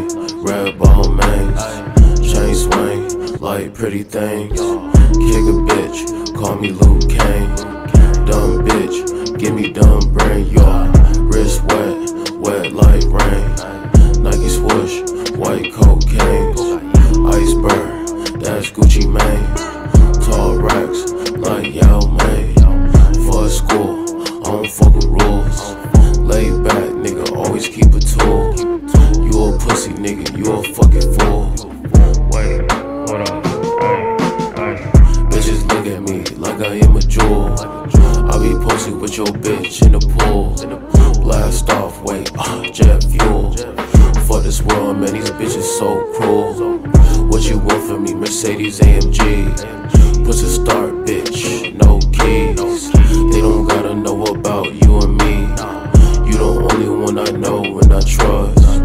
red ball mains, chain swing like pretty things. Kick a bitch, call me Luke Kane. Dumb bitch, give me dumb brain. Your wrist wet, wet like rain. Nike swoosh, white cocaine. Iceberg, that's Gucci Mane. Tall racks like Yao Mei. For school, I don't fuck with rules. Lay back, nigga, always keep a tool. You a pussy, nigga, you a fucking fool. Wait, hold up, bitches look at me like I am a jewel. I be posted with your bitch in the pool. Blast off, wait, jet fuel. For this world, man, these bitches so cruel. What you want from me, Mercedes AMG? Push a start, bitch, no keys. They don't gotta know about you and me. You the only one I know and I trust.